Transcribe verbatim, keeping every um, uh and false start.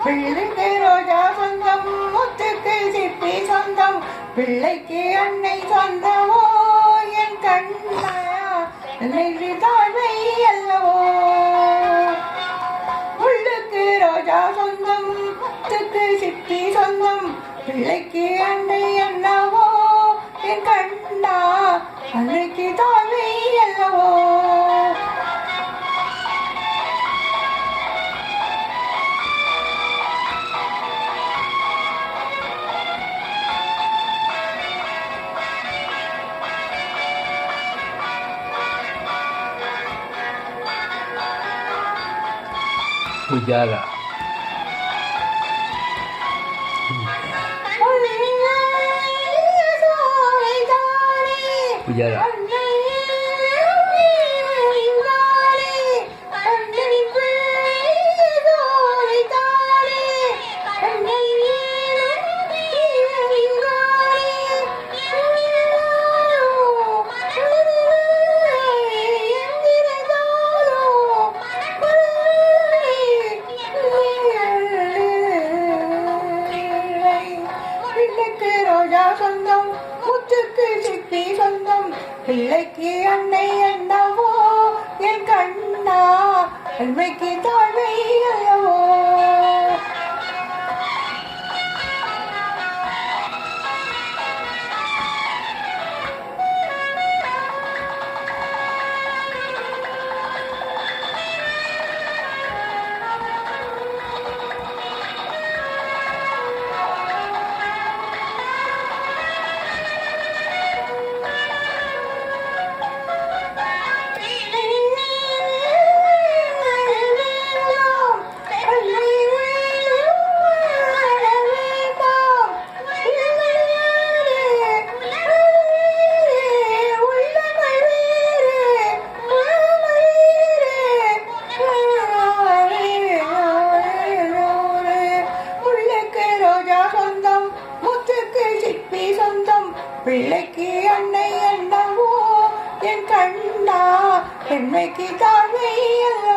பிள்ளைக்கு ரோஜா சொந்தம், முத்துக்கு சிப்பி சொந்தம், பிள்ளைக்கு அன்னை சொந்தமோ என் கண்ணா நெஞ்சு தாழ்வை அல்லவோ. முள்ளுக்கு ரோஜா சொந்தம், முத்துக்கு சிப்பி சொந்தம், பிள்ளைக்கு அன்னை என்னவோ என் கண்ணா அன்னைக்கு தாழ்வை அல்லவோ. Pujara. Pujara. சொந்தம், முத்துக்கு சிப்பி சொந்தம், பிள்ளைக்கு அன்னை என்னவோ என் கண்ணா அன்னைக்கு தாழ்வை அல்லவோ. பிள்ளைக்கு அன்னை என்னவோ என் கண்ணா பெண்மைக்கு தாழ்வை அல்லவோ.